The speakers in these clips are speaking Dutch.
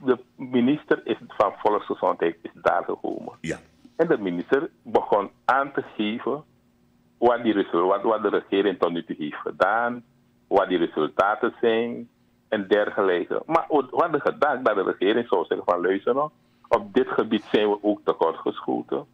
de minister van Volksgezondheid is daar gekomen. Ja. En de minister begon aan te geven wat de regering tot nu toe heeft gedaan, wat die resultaten zijn en dergelijke. Maar we hadden gedacht dat de regering zou zeggen van luister, op dit gebied zijn we ook tekortgeschoten.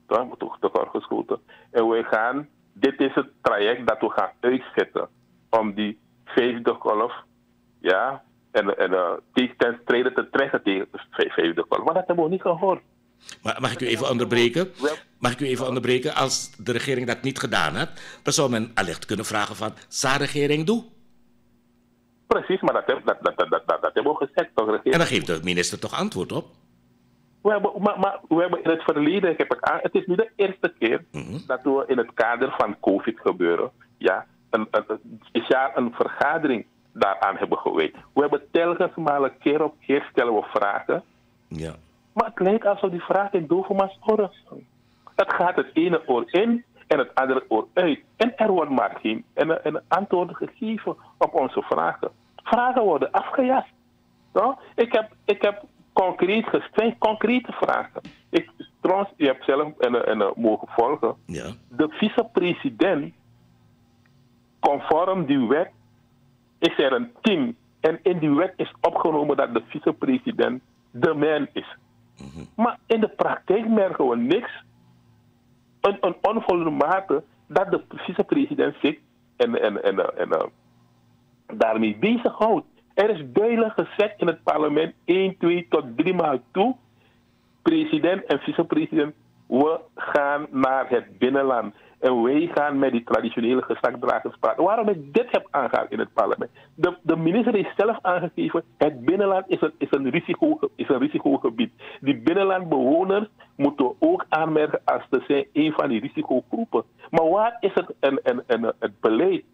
En we gaan, dit is het traject dat we gaan uitzetten om die vijfde golf, ja, en ten strijde te trekken tegen de vijfde golf. Maar dat hebben we niet gehoord. Maar mag ik u even onderbreken? Mag ik u even onderbreken? Als de regering dat niet gedaan had, dan zou men allicht kunnen vragen van, zou de regering doen? Precies, maar dat hebben we gezegd. Toch, regering. En dan geeft de minister toch antwoord op? We hebben in het verleden, het is nu de eerste keer dat we in het kader van COVID gebeuren, ja, speciaal een vergadering daaraan hebben gewijd. We hebben telkens maar keer op keer stellen we vragen. Ja. Maar het lijkt alsof die vragen in dovenma's oren zijn. Het gaat het ene oor in en het andere oor uit. En er wordt maar geen antwoorden gegeven op onze vragen. Vragen worden afgejast. No? Ik heb concreet gesteld, concrete vragen. Trouwens, je hebt zelf mogen volgen. Ja. De vicepresident, conform die wet, is er een team. En in die wet is opgenomen dat de vicepresident de man is. Maar in de praktijk merken we niks. Een onvoldoende mate dat de vicepresident zit en daarmee bezighoudt. Er is duidelijk gezegd in het parlement 1, 2 tot 3 maal toe. President en vicepresident, we gaan naar het binnenland. En wij gaan met die traditionele gezagdragers praten. Waarom ik dit heb aangehaald in het parlement? De minister heeft zelf aangegeven, het binnenland is een risicogebied. Die binnenlandbewoners moeten we ook aanmerken als ze zijn een van die risicogroepen. Maar waar is het beleid